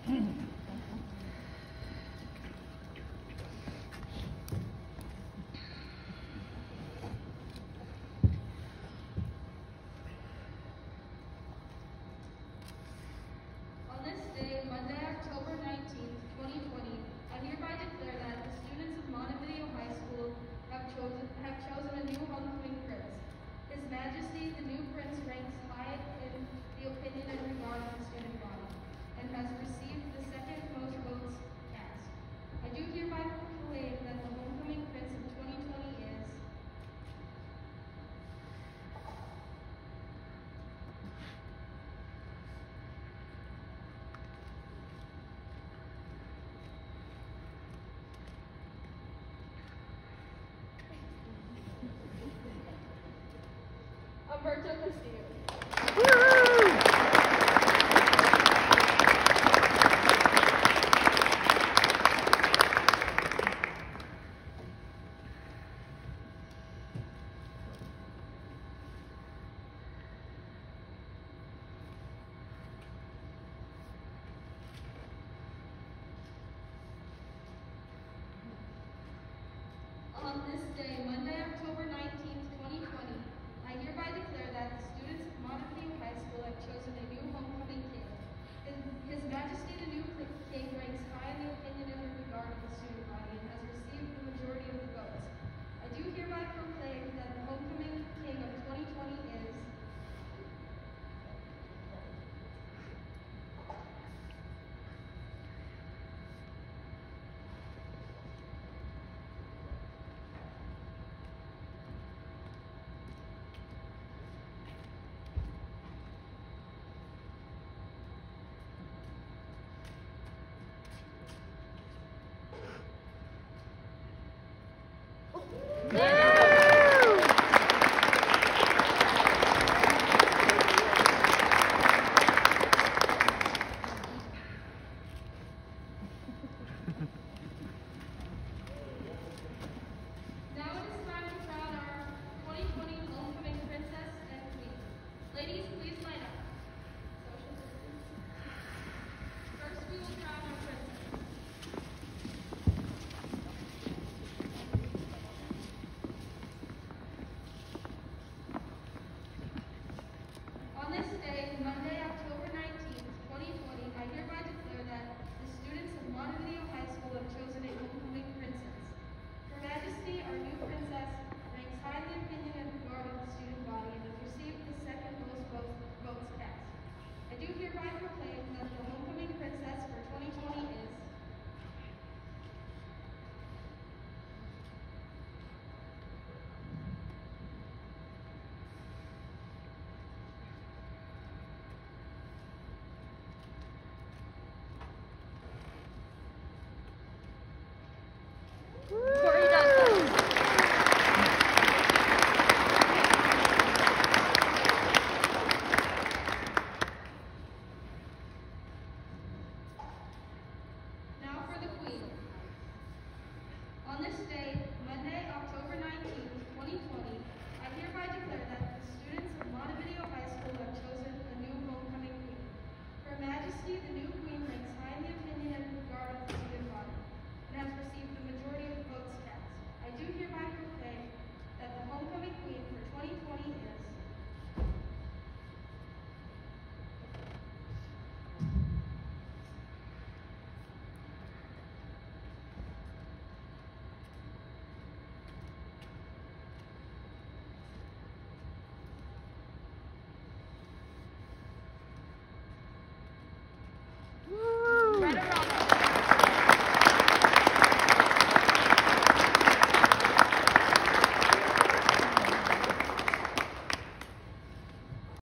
On this day, Monday, October 19th, 2020, I hereby declare that the students of Montevideo High School have chosen a new homecoming prince. His Majesty, the new prince, ranks high in the opinion and regard of the student body, and has received the second most votes cast. I do hereby proclaim that the homecoming prince of 2020 is Humberto Castillo. On this day, Monday, October 19th, 2020, I hereby declare that the students of Montevideo High School have chosen a new homecoming king. His Majesty the new king ranks high in the opinion and regard of the student body and has received the majority of the votes. I do hereby proclaim that the homecoming king of 2020 is Now it is time to crown our 2020 homecoming princess and queen. Ladies, please line up. Social distance. First, we will crown our princess. On this day, Monday, October 19th, 2020, I hereby declare that the students of Montevideo High School have chosen a homecoming princess. Her Majesty, our new princess, ranks high in the opinion and regard of the student body and has received the second most votes cast. I do hereby proclaim that the homecoming princess for 2020 is Woo!